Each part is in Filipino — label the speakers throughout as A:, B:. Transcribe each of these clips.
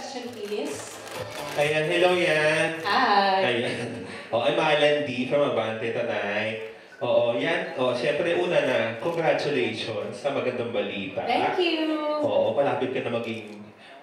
A: question, please.
B: Ayan, hello yan.
A: Hi.
B: Ayan. I'm Alan D. from Abante Tanay. Oo, yan. Siyempre una na, congratulations sa magandang balita.
A: Thank you.
B: Oo, malapit ka na maging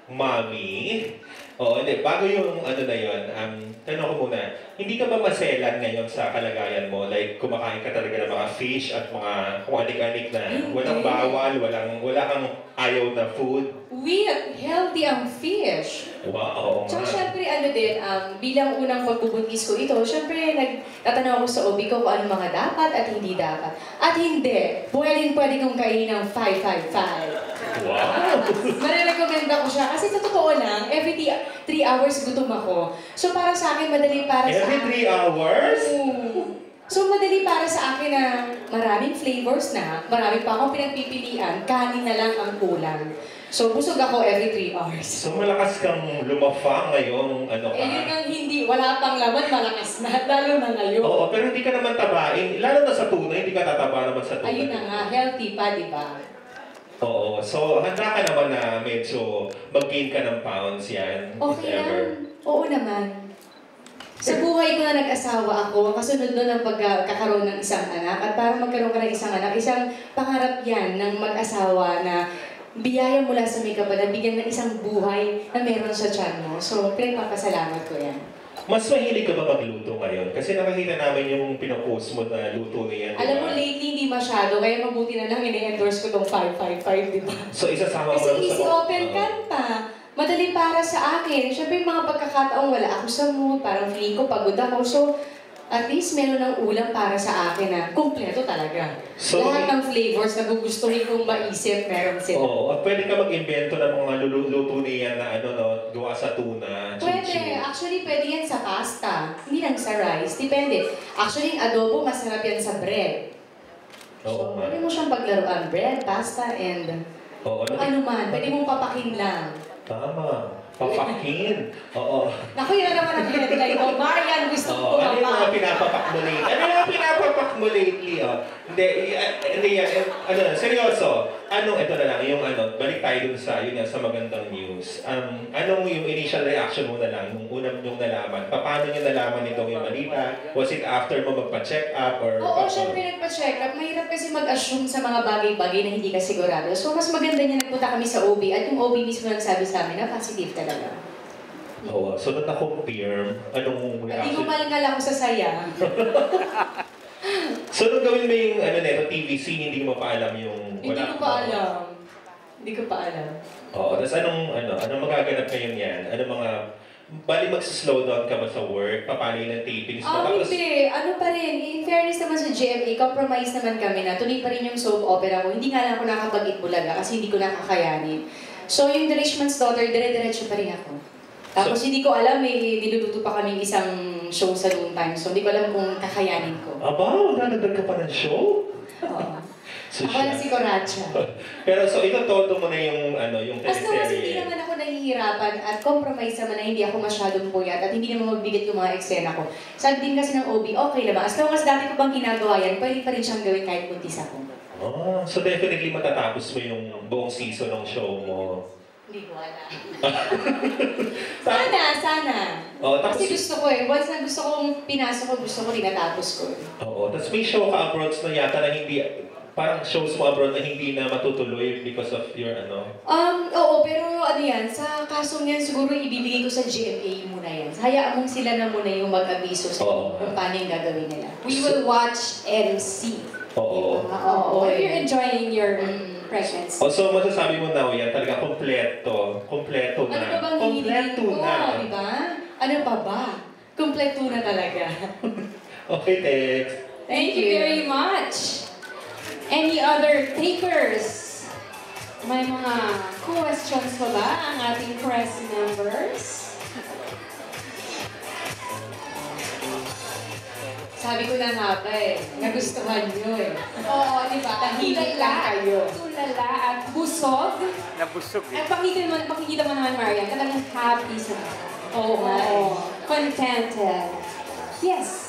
B: mommy. Oo, hindi. Bago yung ano na yun, tanong ko muna, hindi ka ba maselan ngayon sa kalagayan mo? Like, kumakain ka talaga ng mga fish at mga kung anik-anik na walang bawal, wala kang ayaw na food?
A: Healthy ang fish.
B: Wow,
A: Tsaka syempre, bilang unang pagbubuntis ko ito, syempre, nagtatanong ako sa OB ko kung ano mga dapat at hindi dapat. At hindi, pwede kong kainin ng 555.
B: Wow!
A: Marirekomenda ko siya kasi sa totoo lang, every 3 hours gutom ako. So para sa akin, madali para sa akin.
B: Every 3 hours?
A: So madali para sa akin na maraming flavors na, marami pa akong pinagpipilian, kanin na lang ang kulang. So busog ako every 3 hours.
B: So malakas kang lumafa ngayon, ano ka?
A: Yun ang hindi, wala pang laman, malakas na, lalo na ngayon.
B: Oo, pero hindi ka naman tabain. Lalo na sa tuna, hindi ka tataba naman sa tuna.
A: Ayun na nga, healthy pa, di ba?
B: Oo, so handa ka naman na medyo mag-gain ka ng pounds yan,
A: Okay
B: if ever.
A: lang. Oo naman. Sa buhay ko na nag-asawa ako, kasunod nun ang pagkakaroon ng isang anak. At para magkaroon ka ng isang anak, isang pangarap yan ng mag-asawa na biyaya mula sa may kapal, na bigyan ng isang buhay na meron sa tiyan mo. So, pinagpapasalamat ko yan.
B: Mas mahilig ka ba magluto ngayon? Kasi nakakita namin yung pinopost mo na luto niyan.
A: Alam mo, lately hindi masyado, kaya mabuti na lang ini-endorse ko tong 555, di ba?
B: So, isasama mo
A: Kasi
B: lang
A: easy open kan pa. Madali para sa akin. Siyempre, yung mga pagkakataong wala ako sa mood, parang feeling ko pagod ako. So, at least meron ng ulam para sa akin na kumpleto talaga.
B: So,
A: lahat ng flavors na gugustuhin kong maisip, meron sila.
B: Oo, at pwede ka mag-invento ng mga luto niyan na gawa sa tuna,
A: Pwede. Actually, pwede yan sa pasta. Hindi lang sa rice. Depende. Actually, yung adobo, masarap yan sa bread.
B: Oo,
A: So, pwede mo siyang paglaruan. Bread, pasta, and
B: Oo,
A: ano man. Pwede mong papakin lang.
B: Tama. Papakin. Oo.
A: Naku, yun na naman ang headline ko. Marian, gusto ko
B: Ano yung mga
A: mapak.
B: pinapapak mo lately? Ano yung mga pinapapak mo lately? Hindi yan. Seryoso. Ito na lang, balik tayo dun sa, sa magandang news. Anong yung initial reaction mo na lang, nung unang yung nalaman? Paano nyo nalaman itong yung balita? Was it after mo magpa-check up? Or
A: Oo, syempre nagpa-check up. Mahirap kasi mag-assume sa mga bagay-bagay na hindi ka sigurado. So, mas maganda niya nagpunta kami sa OB at yung OB mismo nagsabi sa amin na positive talaga.
B: Oo. So, nung na-confirm, anong
A: Hindi
B: reaction?
A: gumalangal ako sa saya.
B: So, nung gawin mo yung TVC, hindi mo pa alam yung...
A: Hindi ko pa alam. Hindi ko pa alam.
B: Oo. Tapos anong magaganap ngayon yan? Bali mag-slow down ka ba sa work? Paano yung tapings mo? Tapos,
A: Hindi. Ano pa rin, in fairness naman sa GMA, compromise naman kami na tuloy pa rin yung soap opera ko. Hindi nga lang ako nakapag-Itbulaga kasi hindi ko nakakayanin. So yung The Richman's Daughter, dire-diretso pa rin ako. Tapos hindi ko alam, niluluto pa kaming isang show sa noon time. So hindi ko alam kung kakayanin ko.
B: aba, nagdagdag ka pa ng show?
A: Oo.
B: So,
A: Ako na si Coracha.
B: Pero so, ito todo mo na yung
A: As long as hindi
B: teleserye.
A: naman ako nahihirapan at compromise naman na hindi ako masyadong puyat at hindi naman magbigat yung mga eksena ko. Sabi din kasi ng OB, okay naman. As long as dati ko bang ginagawa yan, pwede pa rin siyang gawin kahit buntis ako.
B: So definitely matatapos mo yung buong season ng show mo.
A: Hindi ko alam. Sana.
B: Oo, tapos,
A: Kasi gusto ko once na gusto kong pinasok ko, gusto ko rin natapos ko.
B: oo, tapos may show ka abroad na yata na hindi, parang shows mo abroad na hindi na matutuloy because of your
A: Oo, pero yan, sa kasong yan, siguro ibibigay ko sa GMA muna yan. Hayaan mong sila na muna yung mag-abiso sa kung paano yung gagawin nila. We will watch and see.
B: Oo.
A: Oo.
C: If you're enjoying your pregnancy.
B: So masasabi mo na yan, talaga kompleto. Kompleto na.
A: Ano pa bang hihingin
B: Kompleto
A: ko,
B: na.
A: di ba? Ano pa ba? Kompleto na talaga.
B: Okay, thanks.
C: Thank you very much. Any other takers? May mga questions pa ba ang ating press members?
A: Sabi ko na nga ba nagustuhan nyo
C: Oo, di ba?
A: Tahimik lang kayo.
C: Tulala at busog.
D: Nabusog eh.
C: At makikita mo naman, Marian, talagang happy sa
A: Oo nga
C: Contented. Yes.